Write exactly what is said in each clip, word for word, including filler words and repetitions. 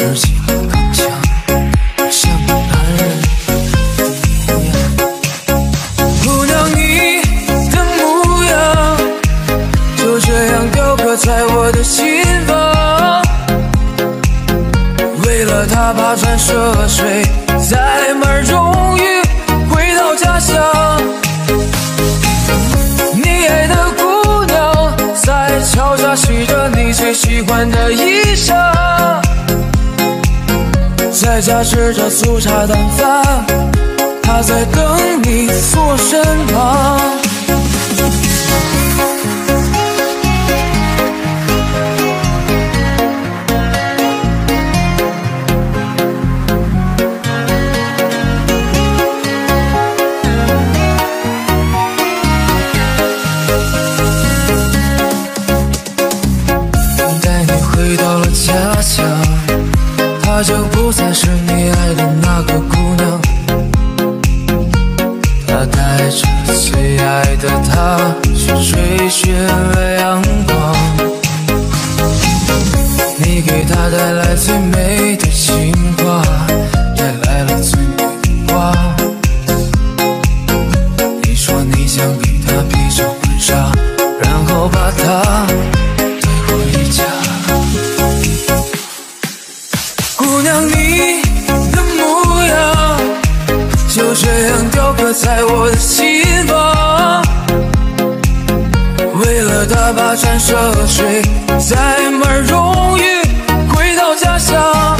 自己更强，像个男人一样。姑娘，你的模样就这样雕刻在我的心房，为了他跋山涉水，载满荣誉回到家乡。你爱的姑娘在桥下洗着你最喜欢的衣裳，在家吃着粗茶淡饭，她在等你坐身旁。回到了家乡，她就不再是你爱的那个姑娘，她带着最爱的她去追寻了阳光。你给她带来最美的情话，带来了最美的花。你说你想给她披上婚纱，然后把她带回家。姑娘，你的模样就这样雕刻在我的心房，为了他跋山涉水，载满荣誉回到家乡。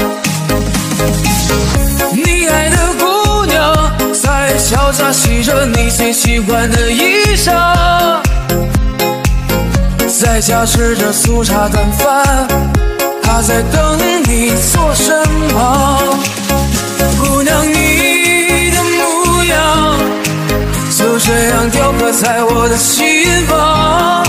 你爱的姑娘在桥下洗着你最喜欢的衣裳，在家吃着粗茶淡饭，她在等你坐身旁。姑娘，你的模样就这样雕刻在我的心房，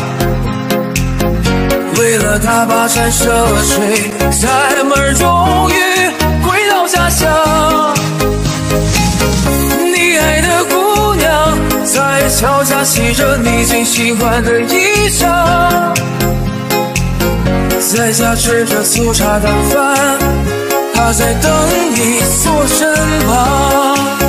为了他跋山涉水，载满荣誉回到家乡。你爱的姑娘在桥下洗着你最喜欢的衣裳，在家吃着粗茶淡饭，她在等你坐身旁。